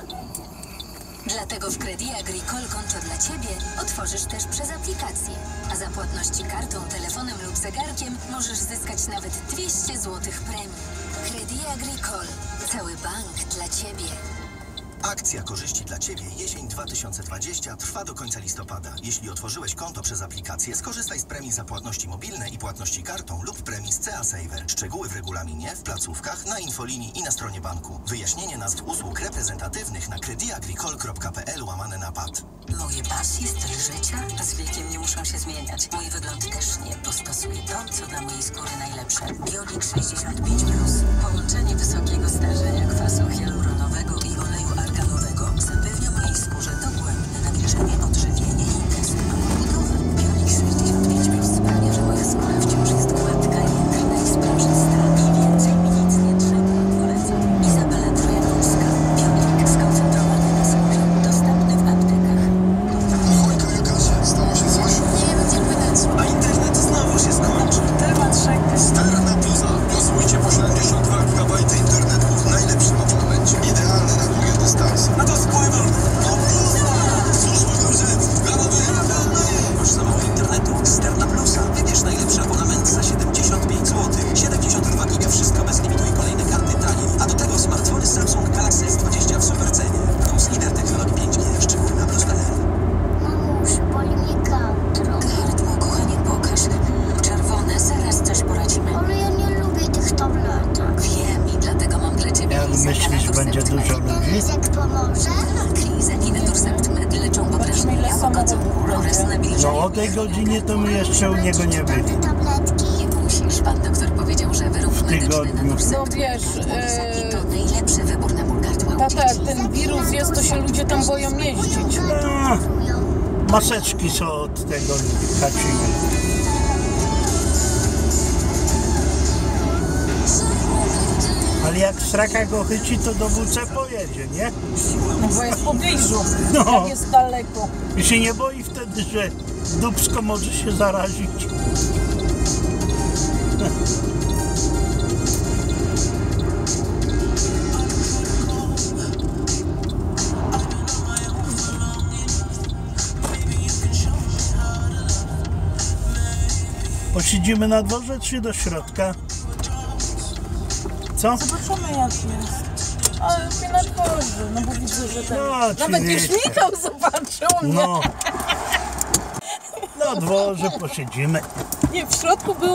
Dlatego w Crédit Agricole konto dla Ciebie otworzysz też przez aplikację. A za płatności kartą, telefonem lub zegarkiem możesz zyskać nawet 200 zł premii. Crédit Agricole. Cały bank dla Ciebie. Akcja korzyści dla Ciebie jesień 2020 trwa do końca listopada. Jeśli otworzyłeś konto przez aplikację, skorzystaj z premii za płatności mobilne i płatności kartą lub premii z CA Saver. Szczegóły w regulaminie, w placówkach, na infolinii i na stronie banku. Wyjaśnienie nazw usług reprezentatywnych na crediagricole.pl/PAD. Moje pasje, styl życia z wiekiem nie muszą się zmieniać. Mój wygląd też nie, bo stosuję to, co dla mojej skóry najlepsze. Biolik 65+. Połączenie wysokiego stężenia kwasu hialuronowego i oleju arganowego zapewnia mojej skórze dogłębne nawilżenie, odżywienie i intensywną odbudowę. Biolik 65+ sprawia, że moja skóra wciąż jest gładka, jędrna i sprężysta. I więcej mi nic nie trzeba. Polecam. Izabela Trojanowska. Biolik skoncentrowany na skórze. Dostępny w aptekach. Dwójka jakaże, stało się coś? Nie wiem, gdzie pytać. A internet znowu się skończył. Temat rzekę. Sterna Plusa. Głosujcie po 72 GB internetu w najlepszym abonamencie. Idealny na długie dystanse. No to spływam. Cóż mogą rzec? Masz za mało internetu? Sterna Plusa. Wybierz najlepszy abonament za 75 zł. 72 giga, wszystko bez limitu i kolejne karty taniej. A do tego smartfony Samsung Galaxy S20 w supercenie. Plus lider technologii 5G. Szczegóły na plus.pl. Mamuś, boli mnie gardło. Gardło, kochanie, pokaż. Czerwone, zaraz coś poradzimy. Ale ja nie lubię tych tabletek. Wiem i dlatego mam dla Ciebie Jak Lizak myślisz, Inatur będzie Sept dużo Med. ludzi? Lizek pomoże? Tak, Lizak Inatur Sept Med leczą podrażnienia, łagodzą ból oraz No nawilżają. o tej godzinie to my jeszcze u niego nie byli. Te tabletki? Nie musisz, pan doktor powiedział, że wyrób medyczny tygodniu. Natur Sept No wiesz, Lizaki to najlepszy wybór na ból gardła u tata, jak dzieci. ten wirus jest, to się ludzie tam boją jeździć. No, maseczki są od tego kacimy. Ale jak straka go chyci, to do WC pojedzie, nie? No bo jest w pobliżu, No. jak jest daleko. I się nie boi wtedy, że dupsko może się zarazić. Posiedzimy na dworze, czy do środka? Co? Zobaczymy jak jest. Ale nie nadchodzę, no bo widzę, że ten... No, Nawet już oczywiście. Michał zobaczył mnie. No. Na dworze posiedzimy. Nie, w środku był